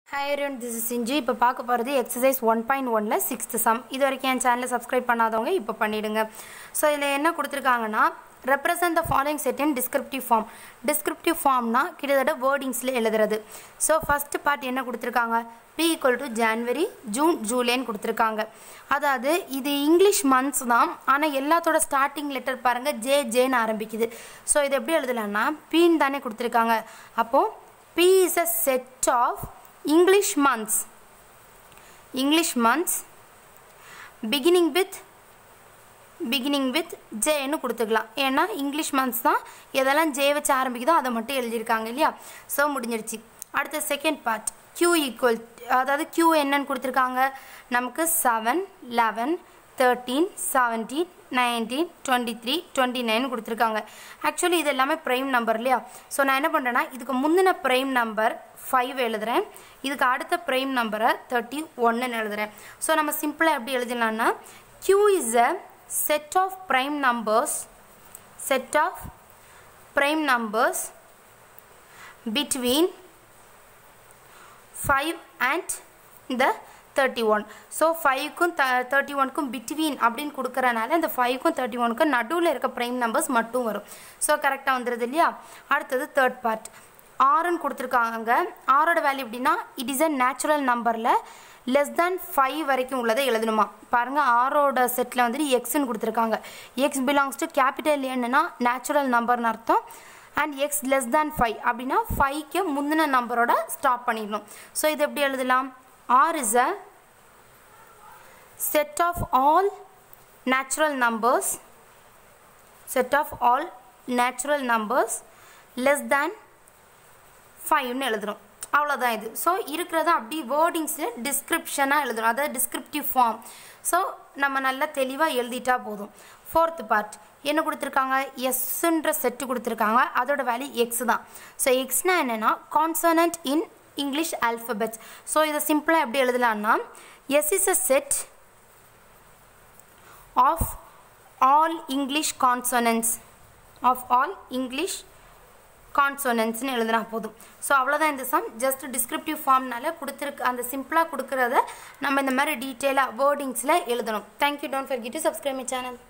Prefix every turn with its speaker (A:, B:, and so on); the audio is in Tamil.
A: Hi everyone, this is Sinju. இப்போ பார்க்க போறது exercise 1.1ல 6th sum. இது வரைக்கும் என் சேனலை subscribe பண்ணாதவங்க இப்போ பண்ணிடுங்க. சோ இதுல என்ன கொடுத்திருக்காங்கன்னா represent the following set in descriptive form. Descriptive formனா கிட்டத்தட்ட wordingsல எழுதுறது. சோ first part என்ன கொடுத்திருக்காங்க? P equal to January, June, July ன்னு கொடுத்திருக்காங்க. அதாவது இது இங்கிலீஷ் months தான். ஆனா எல்லாத்தோட ஸ்டார்டிங் லெட்டர் பாருங்க J J ன்னு ஆரம்பிக்குது. சோ இது எப்படி எழுதலாம்னா P ன்னு தானே கொடுத்திருக்காங்க. அப்போ P is a set of English months beginning with J ன்னு கொடுத்துக்கலாம். ஏன்னா இங்கிலீஷ் months தான் எதெல்லாம் J வச்சு ஆரம்பிக்குதோ அதை மட்டும் எழுதியிருக்காங்க இல்லையா. ஸோ முடிஞ்சிருச்சு. அடுத்த செகண்ட் பார்ட் Q ஈக்குவல், அதாவது Q என்னன்னு கொடுத்துருக்காங்க நமக்கு 7, 11, 13, 17, 19, 23, 29 கொடுத்துருக்காங்க. ஆக்சுவலி இது எல்லாமே ப்ரைம் நம்பர் இல்லையா. ஸோ நான் என்ன பண்ணுறேன்னா இதுக்கு முந்தின ப்ரைம் நம்பர் 5 எழுதுறேன், இதுக்கு அடுத்த ப்ரைம் நம்பரை 31 எழுதுறேன். ஸோ நம்ம சிம்பிளாக எப்படி எழுதலாம்னா Q is a set of prime numbers between 5 and the 31. So 5க்கும் 31க்கும் பிட்வீன் அப்படின்னு கொடுக்குறனால இந்த 5க்கும் 31க்கும் நடுவில் இருக்க ப்ரைம் நம்பர்ஸ் மட்டும் வரும். ஸோ கரெக்டாக வந்துடுது இல்லையா. அடுத்தது தேர்ட் பார்ட் ஆறுன்னு கொடுத்துருக்காங்க. ஆரோட வேல்யூ எப்படின்னா இட் இஸ் அ நேச்சுரல் நம்பரில் லெஸ் தேன் 5 வரைக்கும் உள்ளதை எழுதணுமா. பாருங்கள் ஆரோட செட்டில் வந்துட்டு எக்ஸ்ன்னு கொடுத்துருக்காங்க. எக்ஸ் பிலாங்ஸ் டு கேபிட்டல் என்னன்னா நேச்சுரல் நம்பர்னு அர்த்தம். அண்ட் எக்ஸ் லெஸ் தேன் 5 அப்படின்னா 5க்கு முந்தின நம்பரோட ஸ்டாப் பண்ணிடணும். ஸோ இது எப்படி எழுதலாம்? R is a set of all natural numbers less than 5 ன்னு எழுதுறோம். அவ்வளோதான் இது. ஸோ இருக்கிறத அப்படி வேர்டிங்ஸில் டிஸ்கிரிப்ஷனாக எழுதுறோம், அதாவது டிஸ்கிரிப்டிவ் ஃபார்ம். ஸோ நம்ம நல்லா தெளிவாக எழுதிட்டா போதும். ஃபோர்த் பார்ட் என்ன கொடுத்துருக்காங்க? எஸ்ன்ற செட்டு கொடுத்துருக்காங்க, அதோட வேல்யூ எக்ஸ் தான். ஸோ எக்ஸ்னா என்னென்னா consonant in English alphabets. So இதை சிம்பிளாக எப்படி எழுதலாம்னா S is a set of all English consonants ன்னு எழுதுனா போதும். ஸோ அவ்வளோதான் இந்த சம். ஜஸ்ட் டிஸ்கிரிப்டிவ் ஃபார்ம்னால கொடுத்துருக்கு, அந்த சிம்பிளாக கொடுக்குறத நம்ம இந்த மாதிரி டீட்டெயிலாக வேர்டிங்ஸில் எழுதணும். Thank you. Don't forget to subscribe my channel.